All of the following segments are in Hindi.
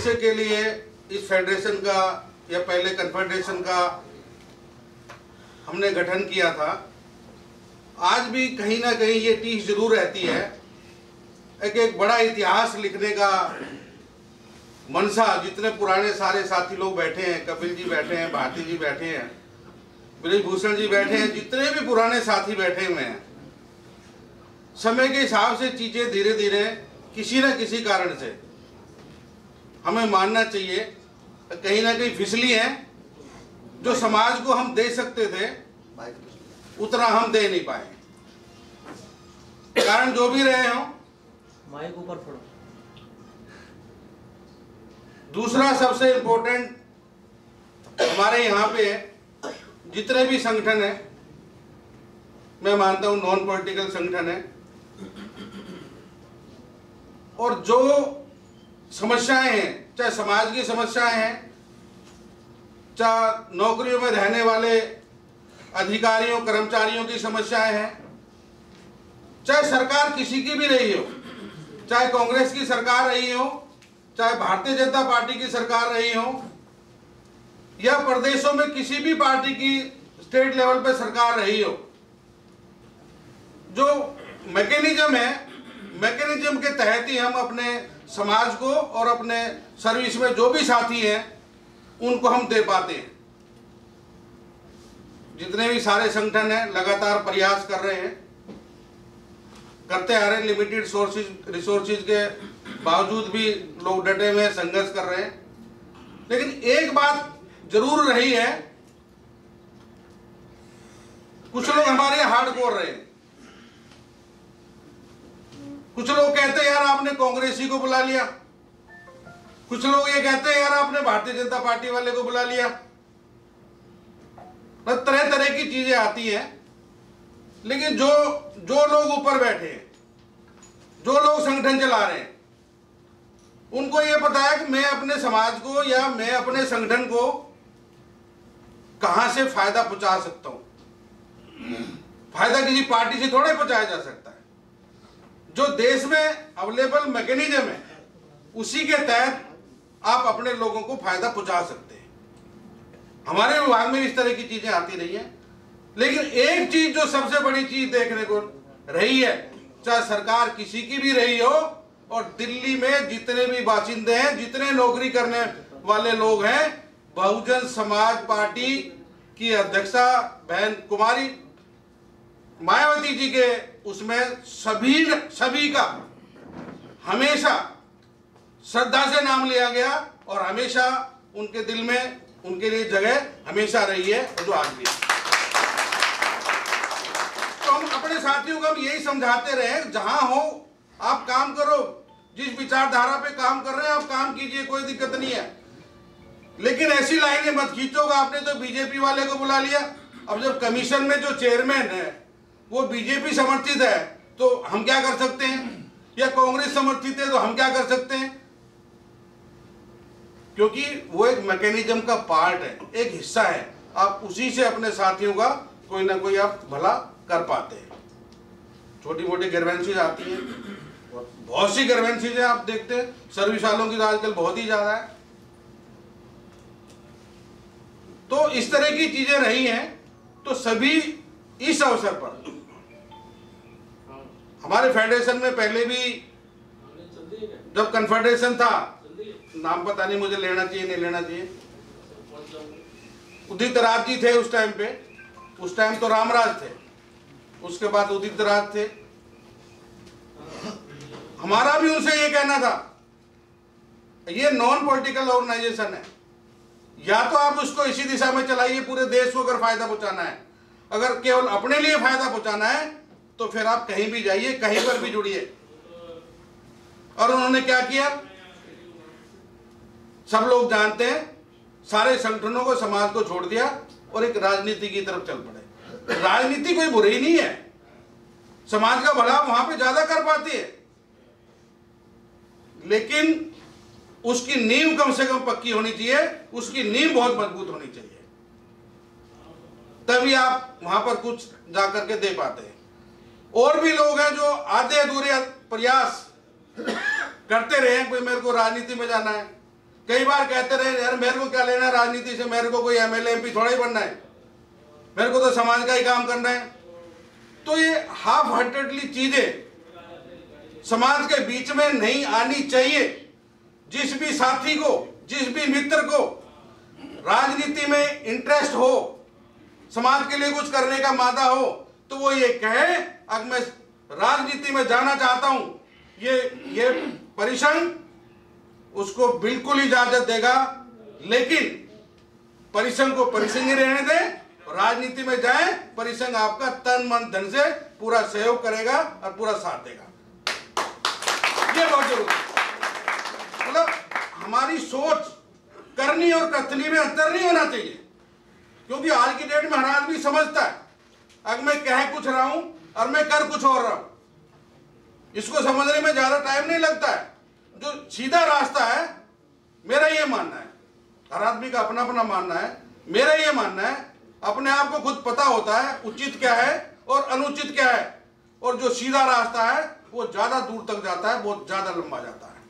भविष्य के लिए इस फेडरेशन का या पहले कन्फेडरेशन का हमने गठन किया था, आज भी कहीं ना कहीं ये टीस जरूर रहती है एक बड़ा इतिहास लिखने का मनसा। जितने पुराने सारे साथी लोग बैठे हैं, कपिल जी बैठे हैं, भारती जी बैठे हैं, ब्रिजभूषण जी बैठे हैं, जितने भी पुराने साथी बैठे हुए हैं, समय के हिसाब से चीजें धीरे धीरे किसी न किसी कारण से हमें मानना चाहिए कहीं ना कहीं फिसली है। जो समाज को हम दे सकते थे उतना हम दे नहीं पाए, कारण जो भी रहे हों। माइक ऊपर थोड़ा। दूसरा सबसे इम्पोर्टेंट, हमारे यहाँ पे जितने भी संगठन है, मैं मानता हूँ नॉन पॉलिटिकल संगठन है, और जो समस्याएं हैं, चाहे समाज की समस्याएं हैं, चाहे नौकरियों में रहने वाले अधिकारियों कर्मचारियों की समस्याएं हैं, चाहे सरकार किसी की भी रही हो, चाहे कांग्रेस की सरकार रही हो, चाहे भारतीय जनता पार्टी की सरकार रही हो, या प्रदेशों में किसी भी पार्टी की स्टेट लेवल पे सरकार रही हो, जो मैकेनिज्म है, मैकेनिज्म के तहत ही हम अपने समाज को और अपने सर्विस में जो भी साथी हैं उनको हम दे पाते हैं। जितने भी सारे संगठन हैं लगातार प्रयास कर रहे हैं, करते आ रहे हैं, लिमिटेड रिसोर्सेज के बावजूद भी लोग डटे हुए संघर्ष कर रहे हैं। लेकिन एक बात जरूर रही है, कुछ लोग हमारे यहाँ हार्डकोर रहे हैं। कुछ लोग कहते हैं यार आपने कांग्रेसी को बुला लिया, कुछ लोग ये कहते हैं यार आपने भारतीय जनता पार्टी वाले को बुला लिया। तरह तरह की चीजें आती हैं। लेकिन जो लोग ऊपर बैठे हैं, जो लोग संगठन चला रहे हैं, उनको ये पता है कि मैं अपने समाज को या मैं अपने संगठन को कहां से फायदा पहुंचा सकता हूं। फायदा किसी पार्टी से थोड़े पहुंचाया जा सकता है। जो देश में अवेलेबल मैकेनिज्म है उसी के तहत आप अपने लोगों को फायदा पहुंचा सकते हैं। हमारे विभाग में इस तरह की चीजें आती रही हैं। लेकिन एक चीज जो सबसे बड़ी चीज देखने को रही है, चाहे सरकार किसी की भी रही हो, और दिल्ली में जितने भी बाशिंदे हैं, जितने नौकरी करने वाले लोग हैं, बहुजन समाज पार्टी की अध्यक्षा बहन कुमारी मायावती जी के उसमें सभी का हमेशा श्रद्धा से नाम लिया गया, और हमेशा उनके दिल में उनके लिए जगह हमेशा रही है, जो आज भी। तो हम अपने साथियों को हम यही समझाते रहे, जहां हो आप काम करो, जिस विचारधारा पे काम कर रहे हैं आप काम कीजिए, कोई दिक्कत नहीं है। लेकिन ऐसी लाइनें मत खींचोगा आपने तो बीजेपी वाले को बुला लिया। अब जब कमीशन में जो चेयरमैन है वो बीजेपी समर्थित है तो हम क्या कर सकते हैं, या कांग्रेस समर्थित है तो हम क्या कर सकते हैं, क्योंकि वो एक मैकेनिज्म का पार्ट है, एक हिस्सा है। आप उसी से अपने साथियों का कोई ना कोई आप भला कर पाते हैं। छोटी मोटी ग्रीवेंसेस आती हैं, बहुत सी ग्रीवेंसेस हैं, आप देखते हैं सर्विस वालों की तो आजकल बहुत ही ज्यादा है। तो इस तरह की चीजें रही हैं। तो सभी इस अवसर पर हमारे फेडरेशन में पहले भी जब कन्फेडरेशन था, नाम पता नहीं मुझे लेना चाहिए नहीं लेना चाहिए, उदित राज जी थे उस टाइम पे, उस टाइम तो रामराज थे, उसके बाद उदित राज थे। हमारा भी उनसे ये कहना था, ये नॉन पॉलिटिकल ऑर्गेनाइजेशन है, या तो आप उसको इसी दिशा में चलाइए, पूरे देश को अगर फायदा पहुंचाना है। अगर केवल अपने लिए फायदा पहुंचाना है तो फिर आप कहीं भी जाइए, कहीं पर भी जुड़िए। और उन्होंने क्या किया, सब लोग जानते हैं, सारे संगठनों को, समाज को छोड़ दिया और एक राजनीति की तरफ चल पड़े। राजनीति कोई बुरी नहीं है, समाज का भला वहां पे ज्यादा कर पाती है, लेकिन उसकी नींव कम से कम पक्की होनी चाहिए, उसकी नींव बहुत मजबूत होनी चाहिए, तभी आप वहां पर कुछ जाकर के दे पाते हैं। और भी लोग हैं जो आधे अधूरे प्रयास करते रहे, कोई मेरे को राजनीति में जाना है, कई बार कहते रहे यार मेरे को क्या लेना राजनीति से, मेरे को कोई एमएलए एमपी थोड़ा ही बनना है, मेरे को तो समाज का ही काम करना है। तो ये हाफ हार्टेडली चीजें समाज के बीच में नहीं आनी चाहिए। जिस भी साथी को, जिस भी मित्र को राजनीति में इंटरेस्ट हो, समाज के लिए कुछ करने का मादा हो, तो वो ये कहे अगर मैं राजनीति में जाना चाहता हूं, ये परिसंघ उसको बिल्कुल इजाजत देगा। लेकिन परिसंघ को परिसंघ ही रहने दें, राजनीति में जाए, परिसंघ आपका तन मन धन से पूरा सहयोग करेगा और पूरा साथ देगा। ये बहुत जरूरी है। मतलब हमारी सोच करनी और कथनी में अंतर नहीं होना चाहिए, क्योंकि आज की डेट में हर आदमी समझता है अगर मैं कह कुछ रहा हूं और मैं कर कुछ और रहा हूं, इसको समझने में ज्यादा टाइम नहीं लगता है। जो सीधा रास्ता है, मेरा ये मानना है, हर आदमी का अपना अपना मानना है, मेरा ये मानना है, अपने आप को खुद पता होता है उचित क्या है और अनुचित क्या है, और जो सीधा रास्ता है वो ज्यादा दूर तक जाता है, बहुत ज्यादा लंबा जाता है।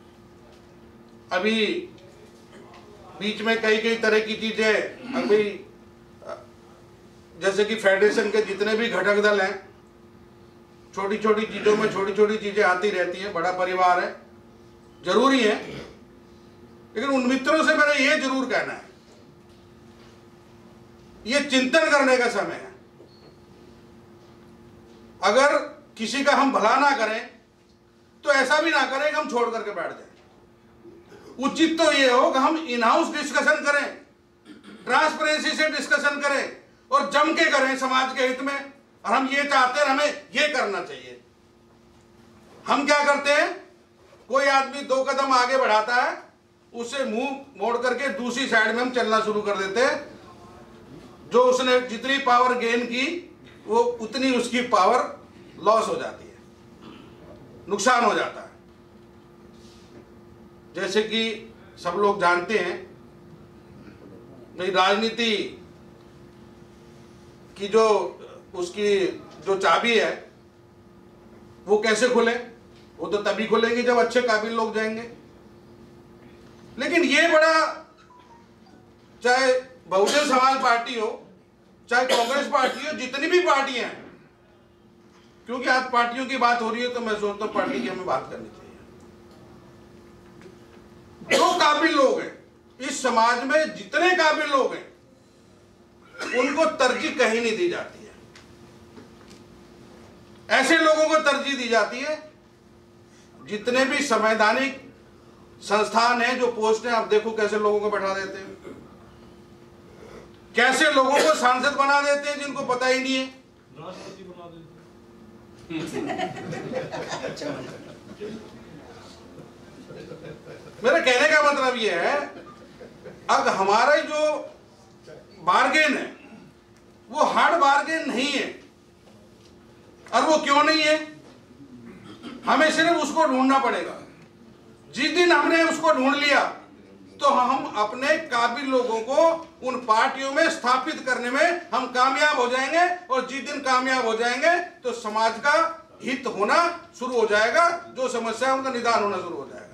अभी बीच में कई तरह की चीजें, अभी जैसे कि फेडरेशन के जितने भी घटक दल हैं, छोटी छोटी चीजों में छोटी छोटी चीजें आती रहती हैं, बड़ा परिवार है, जरूरी है। लेकिन उन मित्रों से मेरा ये जरूर कहना है, ये चिंतन करने का समय है। अगर किसी का हम भला ना करें तो ऐसा भी ना करें कि हम छोड़ करके बैठ जाएं। उचित तो ये हो कि हम इन हाउस डिस्कशन करें, ट्रांसपेरेंसी से डिस्कशन करें और जम के करें समाज के हित में। और हम ये चाहते हैं, हमें ये करना चाहिए। हम क्या करते हैं, कोई आदमी 2 कदम आगे बढ़ाता है, उसे मुंह मोड़ करके दूसरी साइड में हम चलना शुरू कर देते हैं। जो उसने जितनी पावर गेन की वो उतनी उसकी पावर लॉस हो जाती है, नुकसान हो जाता है। जैसे कि सब लोग जानते हैं भाई, राजनीति की जो उसकी जो चाबी है वो कैसे खुले, वो तो तभी खुलेंगे जब अच्छे काबिल लोग जाएंगे। लेकिन ये बड़ा, चाहे बहुजन समाज पार्टी हो, चाहे कांग्रेस पार्टी हो, जितनी भी पार्टियां हैं, क्योंकि आज पार्टियों की बात हो रही है तो मैं सोचता हूं पार्टी की हमें बात करनी चाहिए। जो काबिल लोग हैं इस समाज में, जितने काबिल लोग हैं, उनको तरजीह कहीं नहीं दी जाती है। ऐसे लोगों को तरजीह दी जाती है जितने भी संवैधानिक संस्थान हैं, जो पोस्ट हैं, आप देखो कैसे लोगों को बैठा देते हैं, कैसे लोगों को सांसद बना देते हैं जिनको पता ही नहीं है। राष्ट्रपति बना देते हैं। मेरा कहने का मतलब यह है, अब हमारा जो बार्गेन है वो हार्ड बार्गेन नहीं है। और वो क्यों नहीं है, हमें सिर्फ उसको ढूंढना पड़ेगा। जिस दिन हमने उसको ढूंढ लिया तो हम अपने काबिल लोगों को उन पार्टियों में स्थापित करने में हम कामयाब हो जाएंगे। और जिस दिन कामयाब हो जाएंगे तो समाज का हित होना शुरू हो जाएगा, जो समस्या है उनका निदान होना शुरू हो जाएगा।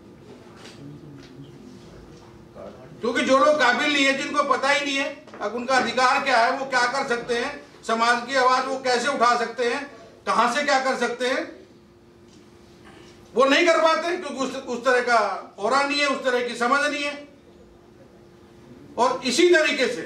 क्योंकि जो लोग काबिल नहीं है, जिनको पता ही नहीं है अब उनका अधिकार क्या है, वो क्या कर सकते हैं, समाज की आवाज वो कैसे उठा सकते हैं, कहां से क्या कर सकते हैं, वो नहीं कर पाते, क्योंकि उस तरह का औरा नहीं है, उस तरह की समझ नहीं है। और इसी तरीके से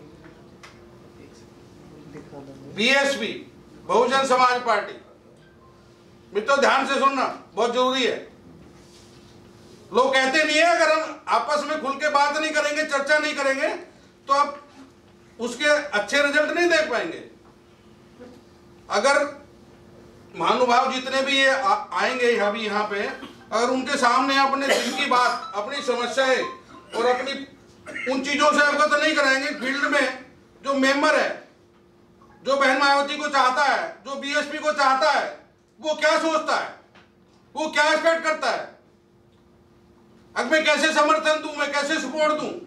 बीएसपी, बहुजन समाज पार्टी, मित्रों ध्यान से सुनना बहुत जरूरी है। लोग कहते नहीं है अगर हम आपस में खुल के बात नहीं करेंगे, चर्चा नहीं करेंगे, तो आप उसके अच्छे रिजल्ट नहीं देख पाएंगे। अगर महानुभाव जितने भी ये आएंगे अभी यहाँ पे, अगर उनके सामने अपने दिल की बात, अपनी समस्याएं और अपनी उन चीजों से अवगत नहीं कराएंगे, फील्ड में जो मेंबर है, जो बहन मायावती को चाहता है, जो बीएसपी को चाहता है, वो क्या सोचता है, वो क्या एक्सपेक्ट करता है, अब मैं कैसे समर्थन दूं, मैं कैसे सपोर्ट दूं,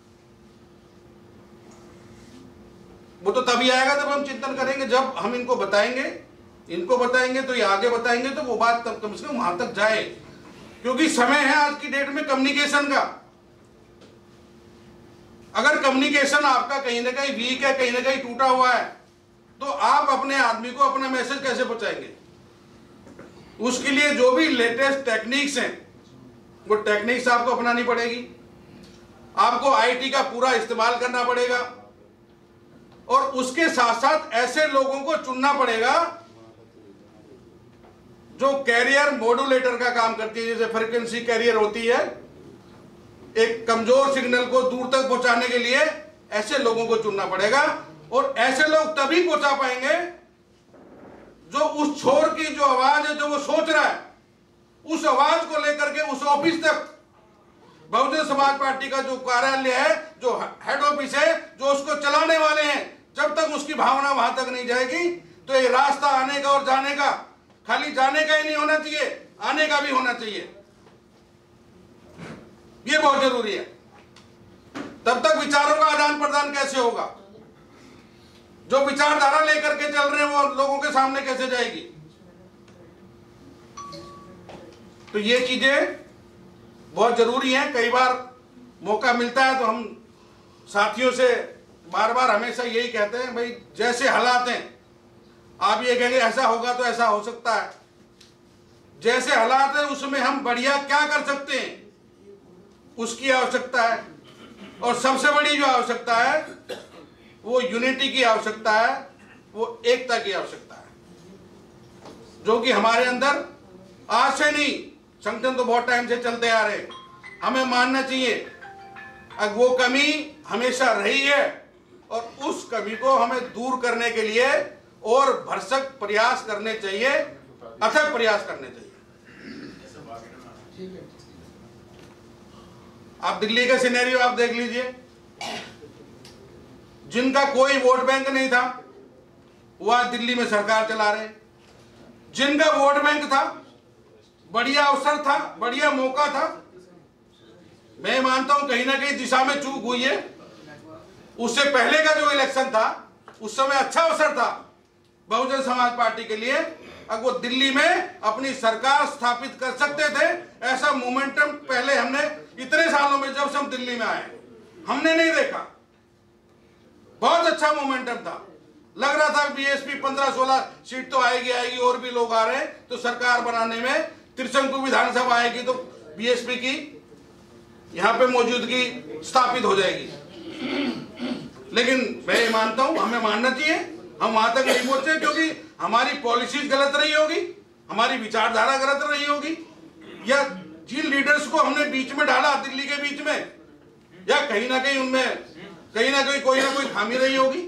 वो तो तभी आएगा जब हम चिंतन करेंगे, जब हम इनको बताएंगे तो ये आगे बताएंगे, तो वो बात तब कम से कम वहां तक जाए। क्योंकि समय है आज की डेट में कम्युनिकेशन का। अगर कम्युनिकेशन आपका कहीं ना कहीं वीक है, कहीं ना कहीं टूटा हुआ है, तो आप अपने आदमी को अपना मैसेज कैसे पहुंचाएंगे? उसके लिए जो भी लेटेस्ट टेक्निक्स हैं वो टेक्निक्स आपको अपनानी पड़ेगी। आपको आईटी का पूरा इस्तेमाल करना पड़ेगा और उसके साथ साथ ऐसे लोगों को चुनना पड़ेगा जो कैरियर मॉड्यूलेटर का काम करती है। जैसे फ्रीक्वेंसी कैरियर होती है, एक कमजोर सिग्नल को दूर तक पहुंचाने के लिए ऐसे लोगों को चुनना पड़ेगा। और ऐसे लोग तभी पहुंचा पाएंगे जो उस छोर की जो आवाज है, जो वो सोच रहा है, उस आवाज को लेकर के उस ऑफिस तक, बहुजन समाज पार्टी का जो कार्यालय है, जो हेड ऑफिस है, जो उसको चलाने वाले हैं, जब तक उसकी भावना वहां तक नहीं जाएगी तो ये रास्ता आने का और जाने का, खाली जाने का ही नहीं होना चाहिए, आने का भी होना चाहिए। ये बहुत जरूरी है। तब तक विचारों का आदान प्रदान कैसे होगा? जो विचारधारा लेकर के चल रहे हैं वो लोगों के सामने कैसे जाएगी? तो ये चीजें बहुत जरूरी हैं। कई बार मौका मिलता है तो हम साथियों से बार बार हमेशा यही कहते हैं, भाई जैसे हालात हैं, आप ये कहेंगे ऐसा होगा तो ऐसा हो सकता है, जैसे हालात है उसमें हम बढ़िया क्या कर सकते हैं उसकी आवश्यकता है। और सबसे बड़ी जो आवश्यकता है वो यूनिटी की आवश्यकता है, वो एकता की आवश्यकता है, जो कि हमारे अंदर आज से नहीं, संगठन तो बहुत टाइम से चलते आ रहे हैं। हमें मानना चाहिए अब वो कमी हमेशा रही है और उस कमी को हमें दूर करने के लिए और भरसक प्रयास करने चाहिए, अथक प्रयास करने चाहिए। आप दिल्ली का सिनेरियो आप देख लीजिए, जिनका कोई वोट बैंक नहीं था वो आज दिल्ली में सरकार चला रहे। जिनका वोट बैंक था, बढ़िया अवसर था, बढ़िया मौका था, मैं मानता हूं कहीं ना कहीं दिशा में चूक हुई है। उससे पहले का जो इलेक्शन था उस समय अच्छा अवसर था बहुजन समाज पार्टी के लिए, अब वो दिल्ली में अपनी सरकार स्थापित कर सकते थे। ऐसा मोमेंटम पहले हमने इतने सालों में, जब से हम दिल्ली में आए, हमने नहीं देखा। बहुत अच्छा मोमेंटम था, लग रहा था बीएसपी 15-16 सीट तो आएगी और भी लोग आ रहे हैं तो सरकार बनाने में त्रिशंकु विधानसभा आएगी तो बीएसपी की यहां पे मौजूदगी स्थापित हो जाएगी। लेकिन मैं मानता हूं हमें मानना चाहिए, हम वहां तक नहीं पहुंचे क्योंकि हमारी पॉलिसीज गलत रही होगी, हमारी विचारधारा गलत रही होगी, या जिन लीडर्स को हमने बीच में डाला दिल्ली के बीच में, या कहीं ना कहीं उनमें कहीं ना कहीं कोई ना कोई खामी रही होगी।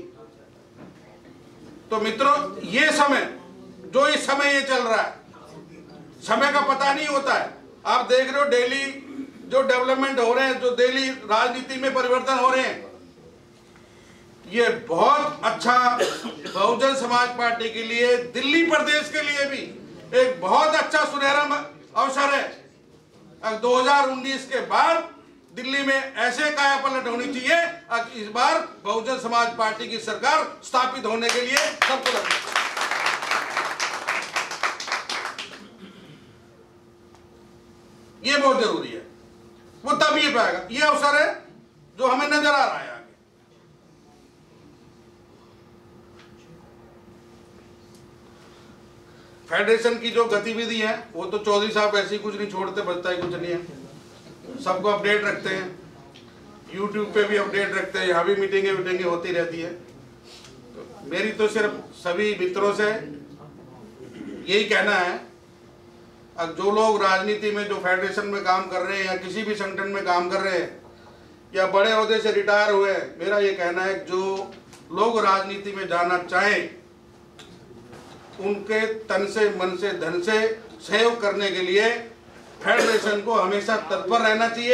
तो मित्रों, ये समय जो इस समय ये चल रहा है, समय का पता नहीं होता है। आप देख रहे हो डेली जो डेवलपमेंट हो रहे हैं, जो डेली राजनीति में परिवर्तन हो रहे हैं, ये बहुत अच्छा बहुजन समाज पार्टी के लिए, दिल्ली प्रदेश के लिए भी एक बहुत अच्छा सुनहरा अवसर है। 2019 के बाद दिल्ली में ऐसे कायापलट होनी चाहिए, इस बार बहुजन समाज पार्टी की सरकार स्थापित होने के लिए सबको लगता है। ये बहुत जरूरी है, वो तब ये पाएगा। ये अवसर है जो हमें नजर आ रहा है आगे। फेडरेशन की जो गतिविधि है वो तो चौधरी साहब ऐसे ही कुछ नहीं छोड़ते, बचता ही कुछ नहीं है। सबको अपडेट रखते हैं, यूट्यूब पे भी अपडेट रखते हैं, यहाँ भी मीटिंगें होती रहती है। तो मेरी तो सिर्फ सभी मित्रों से यही कहना है, अब जो लोग राजनीति में, जो फेडरेशन में काम कर रहे हैं या किसी भी संगठन में काम कर रहे हैं या बड़े ओहदे से रिटायर हुए, मेरा ये कहना है जो लोग राजनीति में जाना चाहें उनके तन से, मन से, धन से सहयोग करने के लिए फेडरेशन को हमेशा तत्पर रहना चाहिए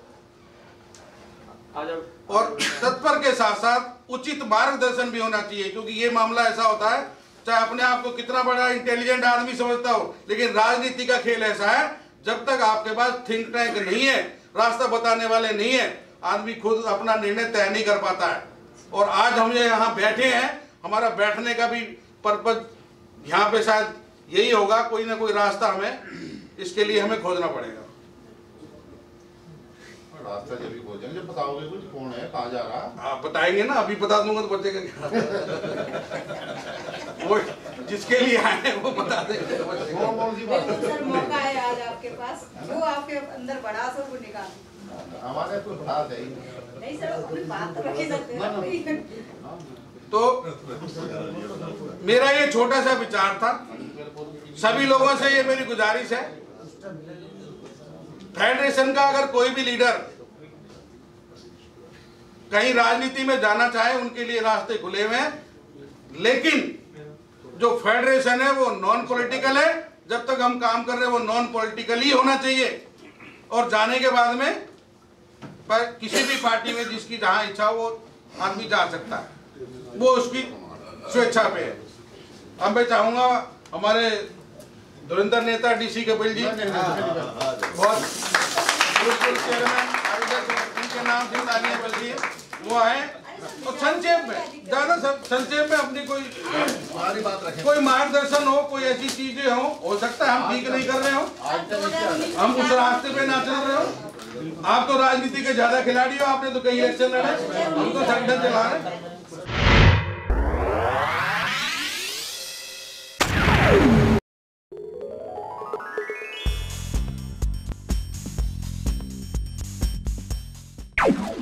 और तत्पर के साथ साथ उचित मार्गदर्शन भी होना चाहिए। क्योंकि ये मामला ऐसा होता है, चाहे अपने आप को कितना बड़ा इंटेलिजेंट आदमी समझता हो, लेकिन राजनीति का खेल ऐसा है, जब तक आपके पास थिंक टैंक नहीं है, रास्ता बताने वाले नहीं है, आदमी खुद अपना निर्णय तय नहीं कर पाता है। और आज हम यहाँ बैठे हैं, हमारा बैठने का भी पर्पज यहाँ पे शायद यही होगा, कोई ना कोई रास्ता हमें इसके लिए हमें खोजना पड़ेगा। रास्ता जब भी पहुंचेंगे, जब बताओगे कुछ कौन है, कहाँ जा रहा। आप बताएंगे ना, अभी बता दूंगा तो बचेगा क्या? वो जिसके लिए आए हैं वो बता देंगे। कौन सी बात सर, मौका है आज आपके पास, जो आपके अंदर भड़ास हो वो निकाल। हमारे कोई भड़ास है ही नहीं सर, अपनी बात तो रख ही सकते हैं। तो मेरा ये छोटा सा विचार था। सभी लोगों से ये मेरी गुजारिश है, फेडरेशन का अगर कोई भी लीडर कहीं राजनीति में जाना चाहे, उनके लिए रास्ते खुले हुए हैं, लेकिन जो फेडरेशन है वो नॉन पॉलिटिकल है। जब तक हम काम कर रहे हैं वो नॉन पॉलिटिकल ही होना चाहिए, और जाने के बाद में पर किसी भी पार्टी में जिसकी जहां इच्छा हो वो आदमी जा सकता है, वो उसकी स्वेच्छा पे है। अब मैं चाहूंगा हमारे धुरंधर नेता डीसी कपिल जी, बहुत चेयरमैन इनके नाम से तालियां बजती है, वो आए और संक्षेप में, ज्यादा संक्षेप में अपनी कोई मार्गदर्शन हो, कोई ऐसी चीजें हो सकता है हम ठीक नहीं कर रहे हो, हम उस रास्ते पे ना चल रहे हो। आप तो राजनीति के ज्यादा खिलाड़ी हो, आपने तो कई इलेक्शन लड़े, हम तो संगठन चला रहे हैं।